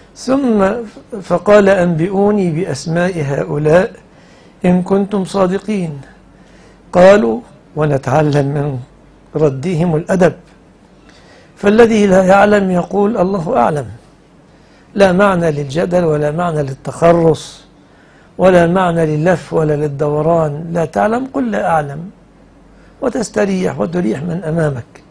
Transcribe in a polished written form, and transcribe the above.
ثم فقال أنبئوني بأسماء هؤلاء إن كنتم صادقين. قالوا ونتعلم من ردهم الأدب، فالذي لا يعلم يقول الله أعلم، لا معنى للجدل ولا معنى للتخرص ولا معنى لللف ولا للدوران. لا تعلم قل لا أعلم وتستريح وتريح من أمامك.